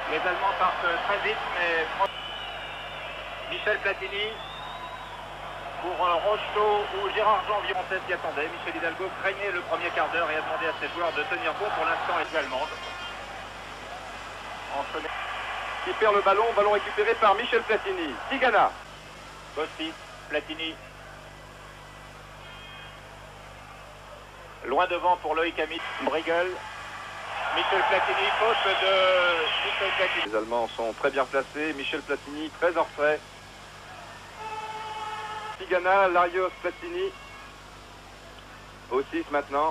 Les Allemands partent très vite, mais Michel Platini pour Rocheteau ou Gérard Janvier. Français s'y attendait. Michel Hidalgo craignait le premier quart d'heure et a demandé à ses joueurs de tenir bon. Pour l'instant, et allemande. Qui perd le ballon, ballon récupéré par Michel Platini. Tigana. Bossi, Platini. Loin devant pour Loïc Amit. Brigel. Michel Platini, faute de Michel Platini. Les Allemands sont très bien placés. Michel Platini, très en retrait. Tigana, Larios, Platini. Au 6 maintenant.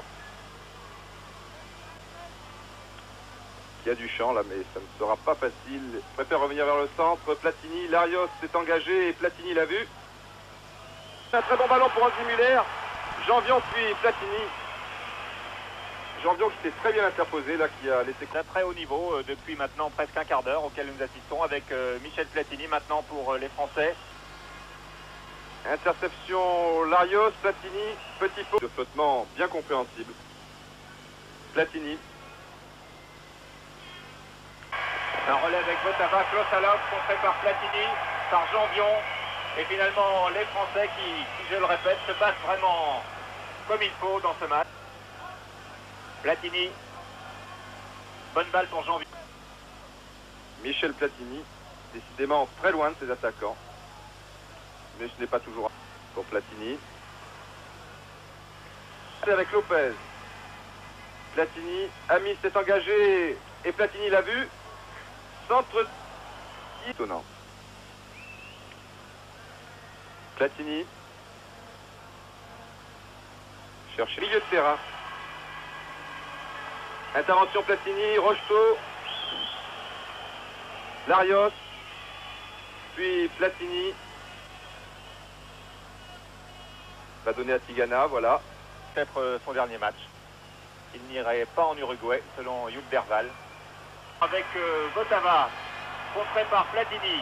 Il y a du champ là, mais ça ne sera pas facile. Il préfère revenir vers le centre. Platini, Larios s'est engagé et Platini l'a vu. Un très bon ballon pour Andy Muller. Janvion puis Platini. Janvion qui s'est très bien interposé là, qui a laissé... D'un très haut niveau depuis maintenant presque un quart d'heure auquel nous assistons avec Michel Platini maintenant pour les Français. Interception Larios, Platini, petit pot de flottement bien compréhensible. Platini. Un relais avec Votava, Klosalov, contré par Platini, par Janvion. Et finalement, les Français qui, je le répète, se battent vraiment comme il faut dans ce match. Platini. Bonne balle pour Janvion. Michel Platini, décidément très loin de ses attaquants. Mais ce n'est pas toujours pour Platini. Avec Lopez. Platini, Ami s'est engagé et Platini l'a vu. Centre étonnant. Platini. Cherche milieu de terrain. Intervention Platini, Rocheteau. Larios. Puis Platini. Va donner à Tigana, voilà. Peut-être son dernier match. Il n'irait pas en Uruguay, selon Hugh Berval. Avec Votava, contré par Platini.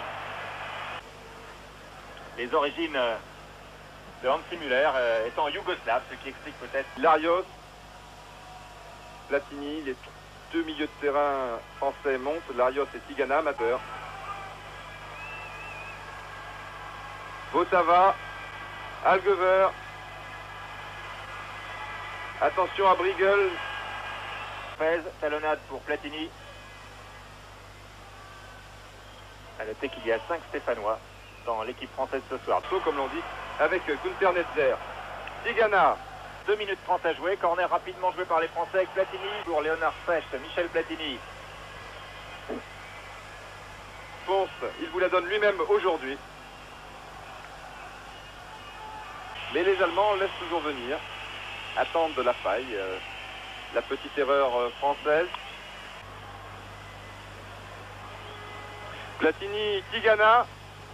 Les origines de Hansi Müller étant yougoslave, ce qui explique peut-être... Larios, Platini, les deux milieux de terrain français montent. Larios et Tigana, amateur. Votava, Algever. Attention à Brigel. Talonnade pour Platini. À noter qu'il y a 5 Stéphanois dans l'équipe française ce soir. Comme l'on dit, avec Gunther Netzer. Tigana. 2 minutes 30 à jouer. Corner rapidement joué par les Français avec Platini. Pour Léonard Fecht, Michel Platini. Ponce, il vous la donne lui-même aujourd'hui. Mais les Allemands laissent toujours venir. Attendent de la faille. La petite erreur française. Platini, Tigana.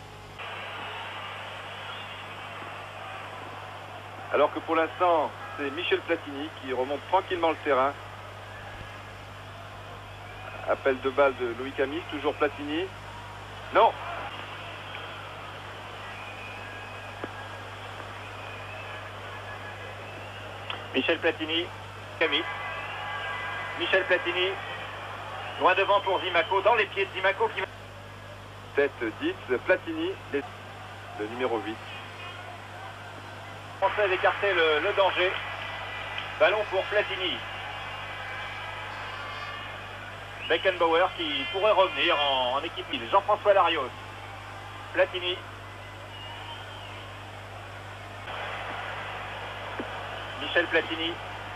Alors que pour l'instant, c'est Michel Platini qui remonte tranquillement le terrain. Appel de balle de Loïc Amis, toujours Platini. Non. Michel Platini, Camille. Michel Platini, loin devant pour Zimaco, dans les pieds de Zimaco qui... Tête 10, Platini, le numéro 8. Français écarté le danger. Ballon pour Platini. Beckenbauer qui pourrait revenir en équipe. Jean-François Larios. Platini. Michel Platini.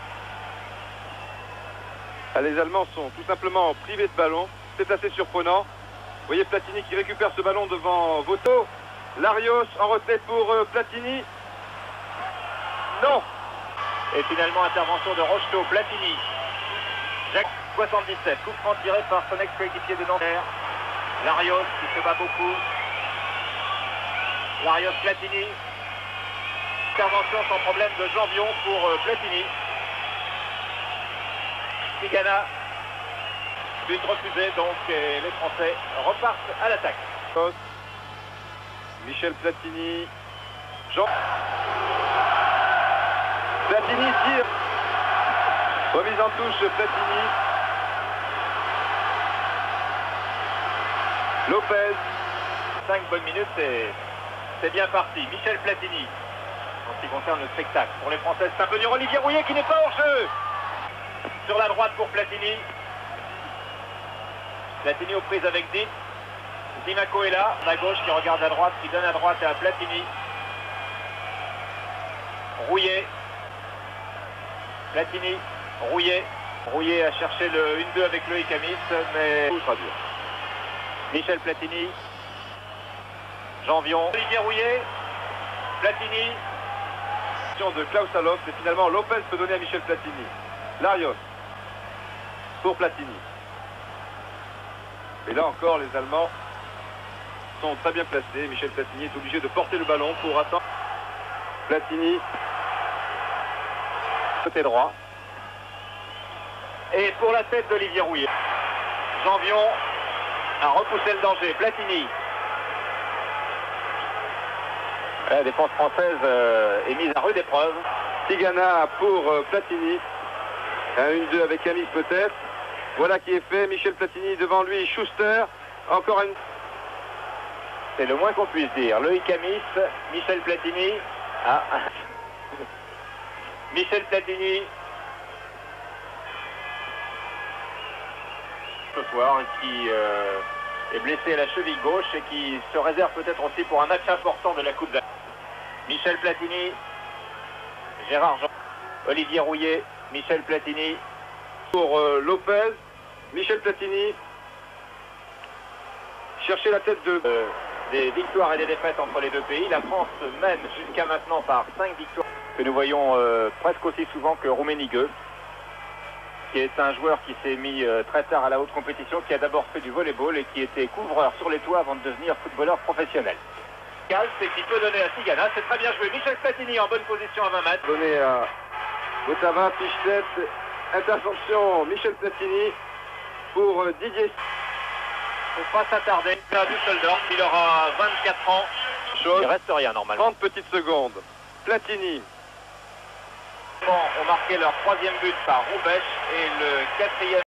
Les Allemands sont tout simplement privés de ballon. C'est assez surprenant. Vous voyez Platini qui récupère ce ballon devant Voto. Larios en retrait pour Platini. Non. Et finalement intervention de Rocheteau. Platini. Jacques 77. Coup franc tiré par son ex-coéquipier de Nanterre. Larios qui se bat beaucoup. Larios Platini. Intervention sans problème de Janvion pour Platini. Tigana. But refusé donc et les Français repartent à l'attaque. Michel Platini. Jean. Platini tire. Remise en touche Platini. Lopez. 5 bonnes minutes, c'est bien parti. Michel Platini, en ce qui concerne le spectacle. Pour les Français, c'est un peu dur. Olivier Rouillet qui n'est pas hors jeu. Sur la droite pour Platini. Platini aux prises avec Dick. Dimaco est là, à gauche qui regarde à droite, qui donne à droite à Platini. Rouillet. Platini. Rouillet. Rouillet a cherché le 1-2 avec Loïc Amis, mais Tout sera dur. Michel Platini. Janvion. Olivier Rouillet. Platini. De Klaus Allofs et finalement Lopez peut donner à Michel Platini. Larios pour Platini. Et là encore les Allemands sont très bien placés. Michel Platini est obligé de porter le ballon pour attendre. Platini Côté droit. Et pour la tête d'Olivier Rouillet. Janvion a repoussé le danger. Platini. La défense française est mise à rude épreuve. Tigana pour Platini. Un 1-2 avec Amis peut-être. Voilà qui est fait. Michel Platini devant lui. Schuster. Encore une... C'est le moins qu'on puisse dire. Loïc Amis, Michel Platini. Ah. Michel Platini. Ce soir, qui est blessé à la cheville gauche et qui se réserve peut-être aussi pour un match important de la Coupe d'Afrique. Michel Platini. Gérard Jean. Olivier Rouillet. Michel Platini. Pour Lopez. Michel Platini. Chercher la tête de... Des victoires et des défaites entre les deux pays. La France mène jusqu'à maintenant par 5 victoires que nous voyons presque aussi souvent que Rummenigge, qui est un joueur qui s'est mis très tard à la haute compétition, qui a d'abord fait du volleyball et qui était couvreur sur les toits avant de devenir footballeur professionnel. C'est qui peut donner à Tigana, c'est très bien joué. Michel Platini en bonne position à 20 mètres. Donné à Ottawa, Pichtet, interception Michel Platini pour Didier. Il ne faut pas s'attarder. Là, Düsseldorf, il aura 24 ans. Chose. Il reste rien normalement. 30 petites secondes. Platini. Ont marqué leur 3e but par Roubaix et le 4e